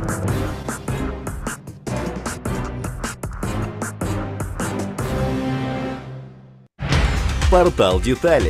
Портал Детали.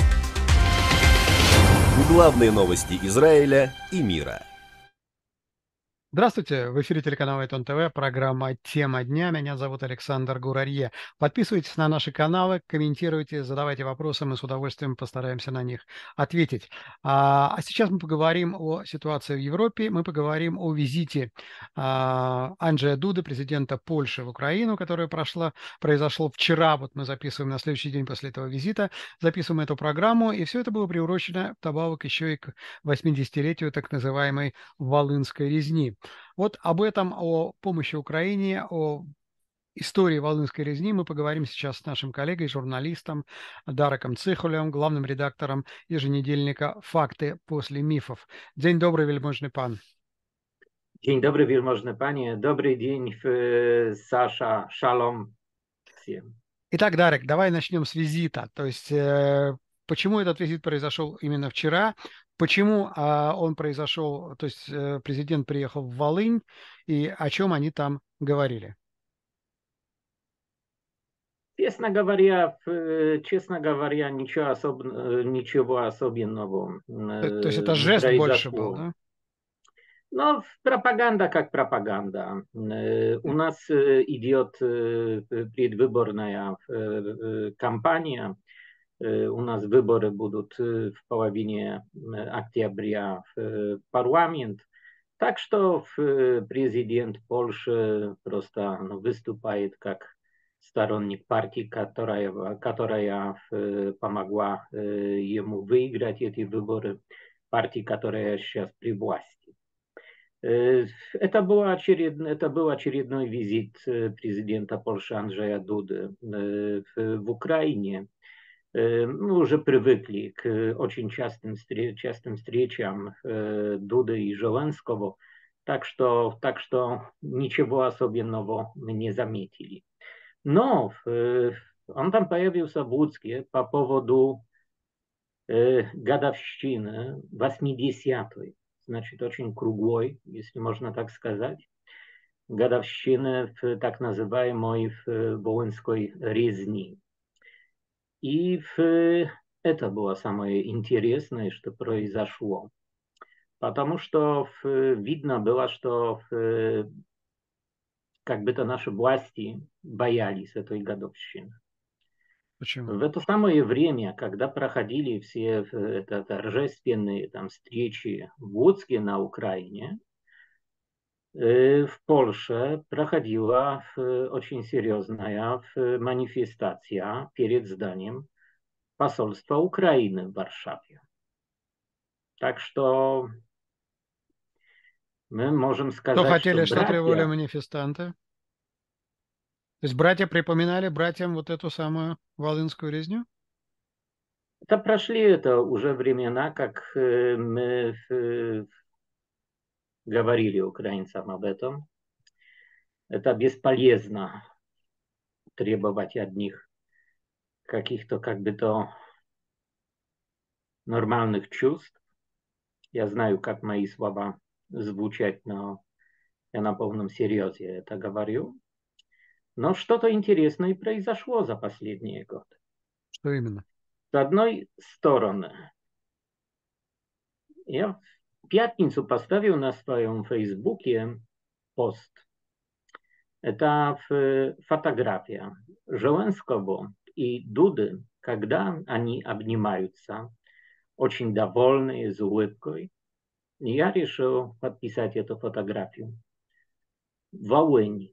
Главные новости Израиля и мира. Здравствуйте, в эфире телеканала Айтон ТВ, программа «Тема дня». Меня зовут Александр Гурарье. Подписывайтесь на наши каналы, комментируйте, задавайте вопросы, мы с удовольствием постараемся на них ответить. А сейчас мы поговорим о ситуации в Европе, мы поговорим о визите Анджея Дуды, президента Польши в Украину, которое произошло вчера. Вот мы записываем на следующий день после этого визита, записываем эту программу, и все это было приурочено вдобавок еще и к 80-летию так называемой Волынской резни. Вот об этом, о помощи Украине, о истории Волынской резни мы поговорим сейчас с нашим коллегой, журналистом Дареком Цихулем, главным редактором еженедельника «Факты после мифов». День добрый, вельможный пан. Dzień dobry, wielmożny panie. Dobry dzień, Саша. Шалом всем. Итак, Дарек, давай начнем с визита. То есть, почему этот визит произошел именно вчера? Почему он произошел, то есть президент приехал в Волынь, и о чем они там говорили? Честно говоря, ничего особенного То есть это жест больше был, произошло. да? Но пропаганда как пропаганда. У нас идет предвыборная кампания. У нас выборы будут в половине октября в парламент. Так что президент Польши просто выступает как сторонник партии, которая помогла ему выиграть эти выборы, партии, которая сейчас при власти. Это был очередной визит президента Польши Andrzeja Дуды в Украине. Мы уже привыкли к очень частым встречам Дуды и Зеленского, так что ничего особенного мы не заметили. Но он там появился в Луцке по поводу годовщины 80-й, значит, очень круглой, если можно так сказать, годовщины так называемой Волынской резни. И это было самое интересное, что произошло. Потому что видно было, что как бы-то наши власти боялись этой годовщины. Почему? В это самое время, когда проходили все торжественные встречи в Луцке на Украине, в Польше проходила очень серьезная манифестация перед зданием посольства Украины в Варшаве. Так что мы можем сказать, Что хотели, что что требовали братья... манифестанты? То есть братья припоминали братьям вот эту самую Волынскую резню? Это прошли это уже времена, как мы говорили украинцам об этом. Это бесполезно требовать от них каких-то как бы то нормальных чувств. Я знаю, как мои слова звучат, но я на полном серьезе это говорю. Но что-то интересное произошло за последние годы. Что именно? С одной стороны, я в пятницу поставил на своем фейсбуке пост. Это фотография Зеленского и Дуды, когда они обнимаются, очень довольные, с улыбкой. И я решил подписать эту фотографию. Волынь,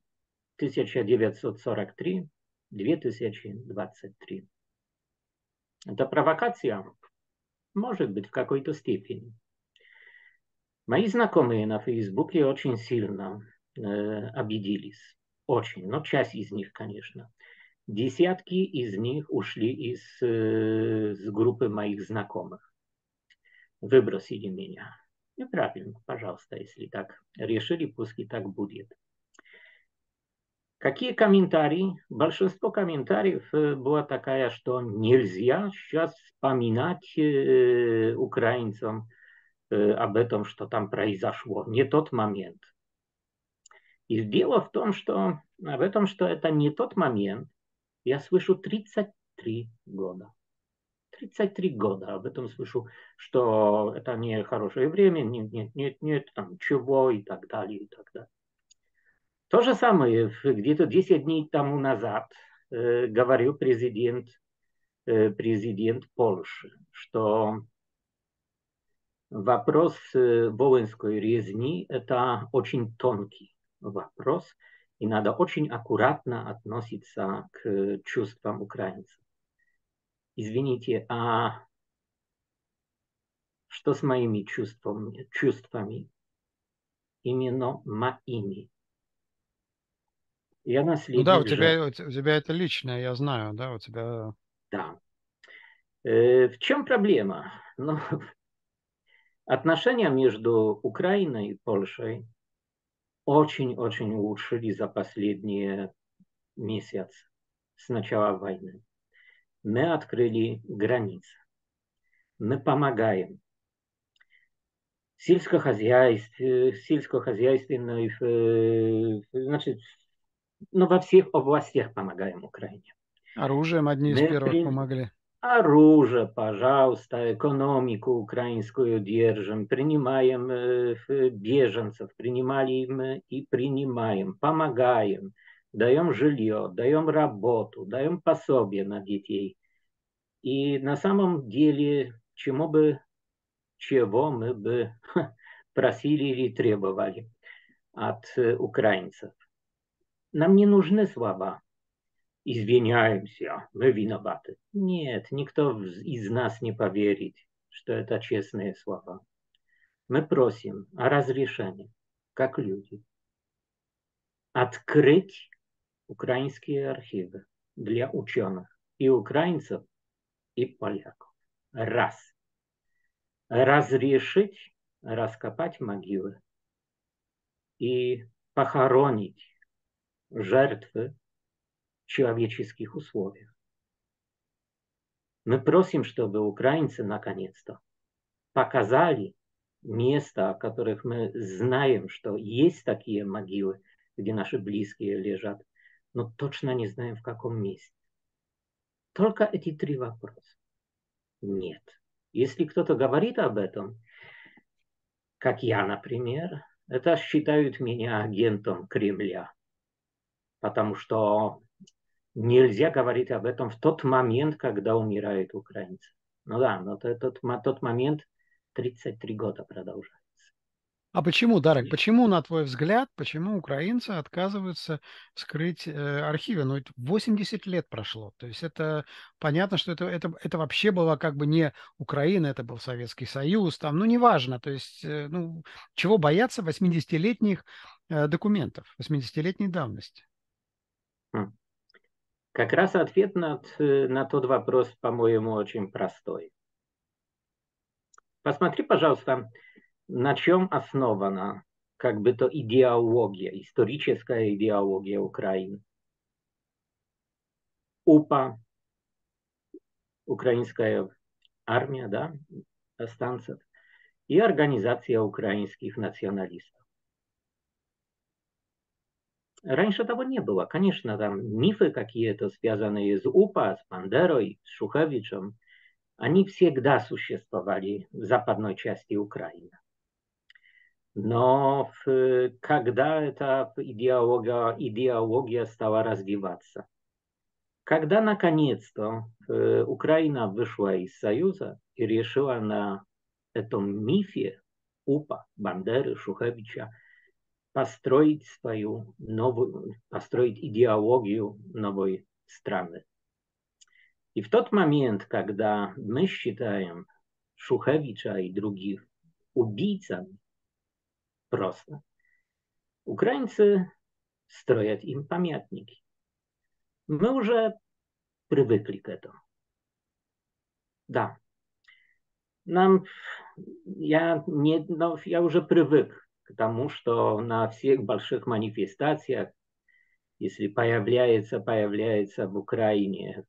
1943-2023. Это провокация? Может быть, в какой-то степени. Мои знакомые на Фейсбуке очень сильно обиделись. Очень, но часть из них, конечно. Десятки из них ушли с группы моих знакомых. Выбросили меня. Неправильно, пожалуйста, если так решили, пусть и так будет. Какие комментарии? Большинство комментариев было такая, что нельзя сейчас вспоминать украинцам об этом, что там произошло. Не тот момент. И дело в том, что это не тот момент. Я слышу 33 года. 33 года об этом слышу, что это не хорошее время, нет, там чего и так далее, и так далее. То же самое где-то 10 дней тому назад говорил президент Польши, что вопрос воинской резни – это очень тонкий вопрос, и надо очень аккуратно относиться к чувствам украинцев. Извините, а что с моими чувствами? Именно моими. Я Ну да, у наследник тебя, жертв. у тебя это личное, я знаю, да, у тебя... Да. В чем проблема? Ну, отношения между Украиной и Польшей очень-очень улучшились за последние месяцы с начала войны. Мы открыли границы. Мы помогаем сельскохозяйственной, значит, ну, во всех областях помогаем Украине. Оружием одни из Мы первых помогли. оружие, пожалуйста, экономику украинскую держим, принимаем беженцев, принимали мы и принимаем, помогаем, даем жилье, даем работу, даем пособие на детей. И на самом деле, чего мы бы просили или требовали от украинцев. Нам не нужны слова. Извиняемся, мы виноваты. Нет, никто из нас не поверит, что это честные слова. Мы просим о разрешении, как люди, открыть украинские архивы для ученых и украинцев, и поляков. Раз. Разрешить раскопать могилы и похоронить жертвы в человеческих условиях. Мы просим, чтобы украинцы наконец-то показали места, о которых мы знаем, что есть такие могилы, где наши близкие лежат, но точно не знаем, в каком месте. Только эти три вопроса. Нет. Если кто-то говорит об этом, как я, например, это считают меня агентом Кремля, потому что нельзя говорить об этом в тот момент, когда умирают украинцы. Ну да, но тот момент 33 года продолжается. А почему, Дарек, почему, на твой взгляд, почему украинцы отказываются вскрыть архивы? Ну, это 80 лет прошло. То есть это понятно, что это вообще было как бы не Украина, это был Советский Союз, там, ну, неважно. То есть, ну, чего бояться 80-летних документов, 80-летней давности? Хм. Как раз ответ на тот вопрос, по-моему, очень простой. Посмотри, пожалуйста, на чем основана как бы то идеология, историческая идеология Украины. УПА, украинская армия, да, станцев, и организация украинских националистов. Раньше того не было. Конечно, там мифы какие-то, связанные с УПА, с Бандерой, с Шухевичем, они всегда существовали в западной части Украины. Но когда эта идеология стала развиваться, когда наконец-то Украина вышла из Союза и решила на этом мифе УПА, Бандеры, Шухевича построить построить идеологию новой страны. И в тот момент, когда мы считаем Шухевича и других убийцами, просто украинцы строят им памятники. Мы уже привыкли к этому. Да. Я уже привык к тому, что на всех больших манифестациях, если появляется в Украине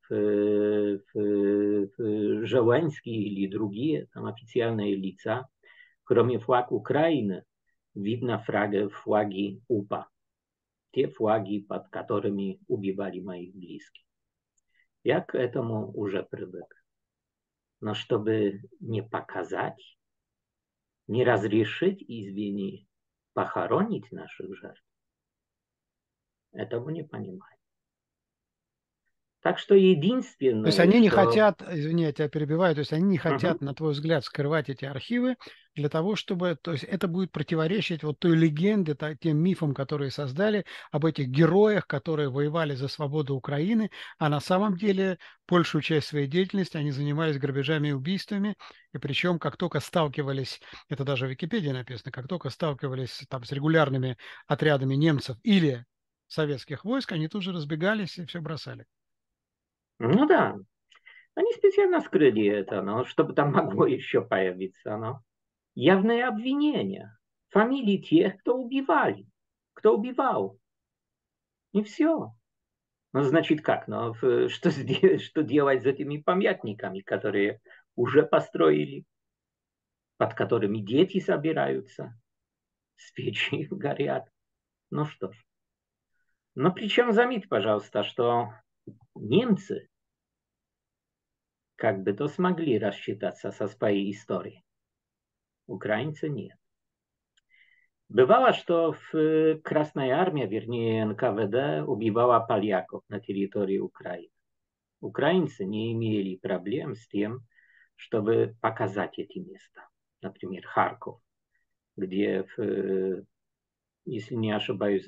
Зеленский или другие там официальные лица, кроме флага Украины, видно флаги УПА. те флаги, под которыми убивали моих близких. Я к этому уже привык. Но чтобы не показать, не разрешить, извини, похоронить наших жертв, этого не понимаю. Так что То есть единственное, они не что... хотят, извини, я тебя перебиваю, то есть они не хотят, на твой взгляд, скрывать эти архивы для того, чтобы, то есть это будет противоречить вот той легенде, тем мифам, которые создали об этих героях, которые воевали за свободу Украины, а на самом деле большую часть своей деятельности они занимались грабежами и убийствами, и причем как только сталкивались, это даже в Википедии написано, как только сталкивались там с регулярными отрядами немцев или советских войск, они тут же разбегались и все бросали. Ну да, они специально скрыли это, но чтобы там могло еще появиться, но явное обвинение. Фамилии тех, кто убивали, кто убивал. И все. Ну, значит, как? Ну, что делать с этими памятниками, которые уже построили, под которыми дети собираются, свечи горят? Ну что ж. Но причем заметь, пожалуйста, что немцы как бы то смогли рассчитаться со своей историей. Украинцы нет. Бывало, что Красная Армия, вернее НКВД, убивала поляков на территории Украины. Украинцы не имели проблем с тем, чтобы показать эти места. Например, Харьков, где, если не ошибаюсь,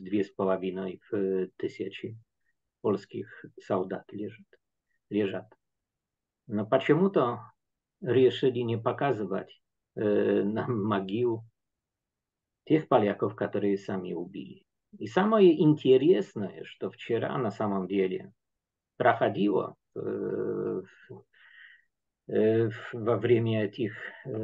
2500 польских солдат лежат. Но почему-то решили не показывать нам могил тех поляков, которые сами убили. И самое интересное, что вчера на самом деле проходило во время этих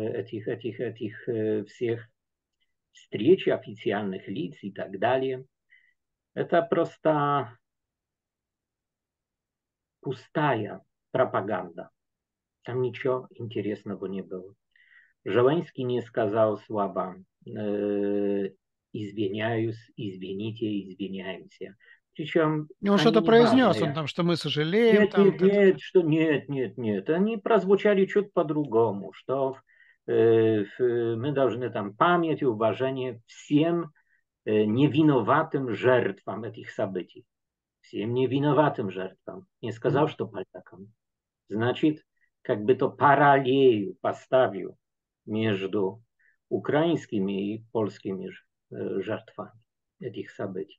всех встреч официальных лиц и так далее, это просто пустая пропаганда. Там ничего интересного не было. Зеленский не сказал слова «извиняюсь», «извините», «извиняемся». Причем Он они что-то не произнес, он важные. там, что мы сожалеем, Нет, там нет, вот это. нет, что нет, нет, нет. Они прозвучали чуть по-другому, что мы должны там память и уважение всем невиноватым жертвам этих событий. Всем невиноватым жертвам. Не сказал, что полякам. Значит, как бы то параллель поставил между украинскими и польскими жертвами этих событий.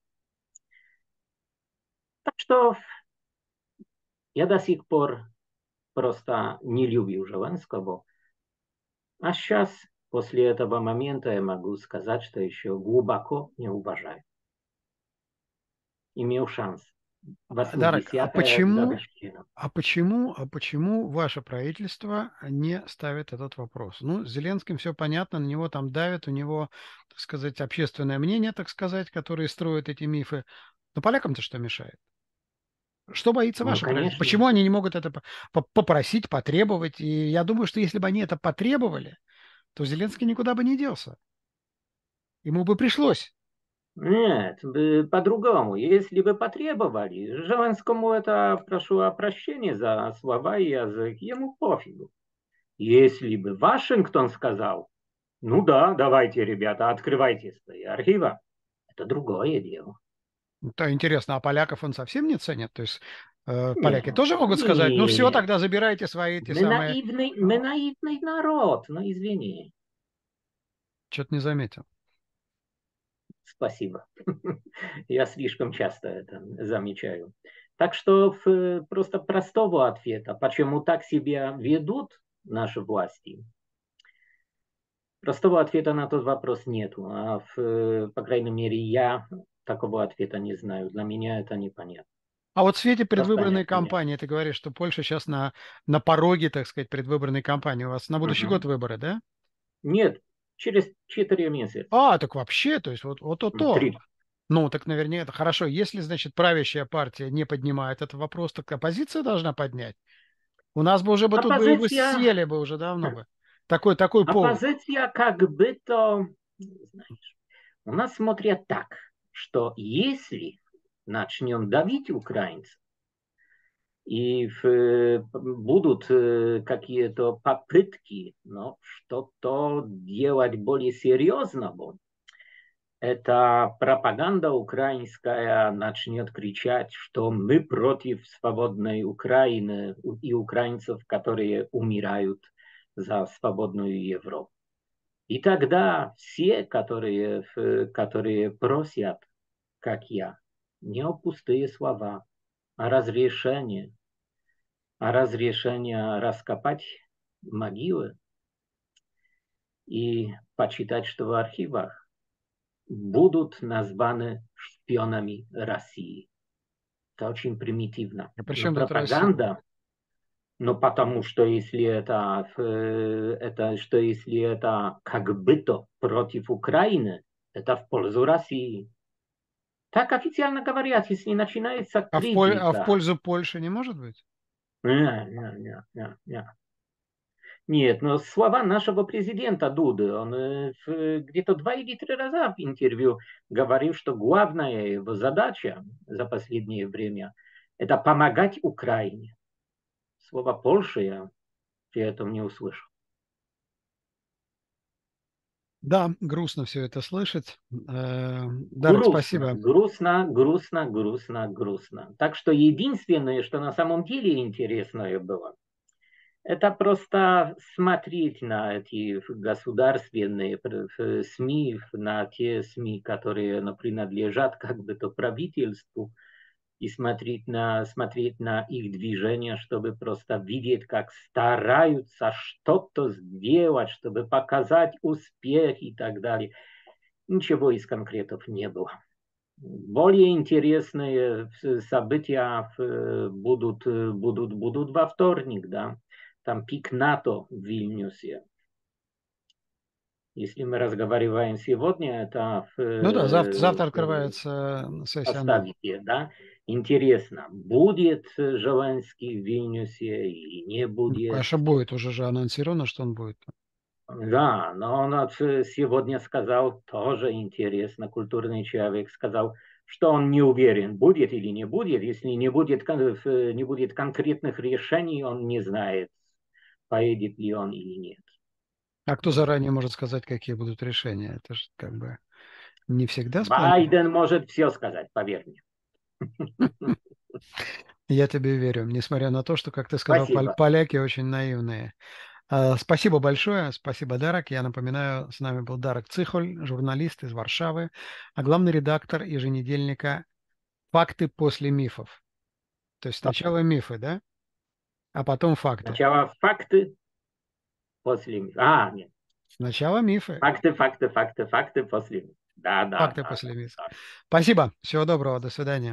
Так что я до сих пор просто не любил Зеленского. А сейчас, после этого момента, я могу сказать, что еще глубоко не уважаю. Имел шанс. Дарек, 80-е годовщина. а почему ваше правительство не ставит этот вопрос? Ну, с Зеленским все понятно, на него там давят, у него, так сказать, общественное мнение, так сказать, которые строят эти мифы. Но полякам-то что мешает? Что боится Ну, ваше правительство? конечно. Почему они не могут это попросить, потребовать? И я думаю, что если бы они это потребовали, то Зеленский никуда бы не делся. Ему бы пришлось. Нет, по-другому. Если бы потребовали, Зеленскому это, прошу о прощении за слова и язык, ему пофигу. Если бы Вашингтон сказал, ну да, давайте, ребята, открывайте свои архивы, это другое дело. То интересно, а поляков он совсем не ценит? То есть поляки Нет, тоже могут сказать, ну все, нет. тогда забирайте свои эти самые... Мы наивный народ, ну извини. Что-то не заметил. Спасибо. Я слишком часто это замечаю. Так что просто простого ответа, почему так себя ведут наши власти, простого ответа на тот вопрос нету. По крайней мере, я такого ответа не знаю. Для меня это непонятно. А вот в свете Просто предвыборной непонятно. кампании, ты говоришь, что Польша сейчас на пороге, так сказать, предвыборной кампании. У вас на будущий год Мгм. выборы, да? Нет, через 4 месяца. А, так вообще, то есть вот то. 3. Ну, так наверняка это хорошо. Если, значит, правящая партия не поднимает этот вопрос, так оппозиция должна поднять. У нас бы уже бы тут бы вы Оппозиция, съели бы уже давно бы. Такой повод. оппозиция как бы то, знаешь, у нас смотрят так. что если начнем давить украинцев, и будут какие-то попытки, но что-то делать более серьезно, эта пропаганда украинская начнет кричать, что мы против свободной Украины и украинцев, которые умирают за свободную Европу. И тогда все, которые просят, как я, не о пустые слова, а разрешение раскопать могилы и почитать, что в архивах будут названы шпионами России. Это очень примитивно. А при Но чем тут Россия? пропаганда, но потому что если если это как бы то против Украины, это в пользу России. Так официально говорят, если начинается А в критика. пользу Польши не может быть? Не. Нет, но слова нашего президента Дуды, он где-то 2 или 3 раза в интервью говорил, что главная его задача за последнее время – это помогать Украине. Слово Польша я при этом не услышал. Да, грустно все это слышать. Дарек, Грустно, спасибо. грустно, грустно, грустно, грустно. Так что единственное, что на самом деле интересное было, это просто смотреть на эти государственные СМИ, на те СМИ, которые принадлежат как бы то правительству, и смотреть на их движения, чтобы просто видеть, как стараются что-то сделать, чтобы показать успех и так далее. Ничего из конкретов не было. Более интересные события будут во вторник, да. Там пик НАТО в Вильнюсе. Если мы разговариваем сегодня, это Ну да, завтра открывается сессия НАТО. оставите, да. Интересно, будет Зеленский в Вильнюсе или не Ну, будет. конечно, будет, уже же анонсировано, что он будет. Да, но он сегодня сказал, тоже интересно, культурный человек сказал, что он не уверен, будет или не будет. Если не будет конкретных решений, он не знает, поедет ли он или нет. А кто заранее может сказать, какие будут решения? Это же как бы не всегда спланировано. Байден может все сказать, поверь мне. Я тебе верю, несмотря на то, что, как ты сказал, Спасибо. поляки очень наивные. Спасибо большое, спасибо, Дарек. Я напоминаю, с нами был Дарек Цихоль, журналист из Варшавы, а главный редактор еженедельника «Факты после мифов». То есть сначала мифы, да? А потом факты. Сначала факты, после... нет. Сначала мифы, Факты, после... Да. факты после мифов. Спасибо, всего доброго, до свидания.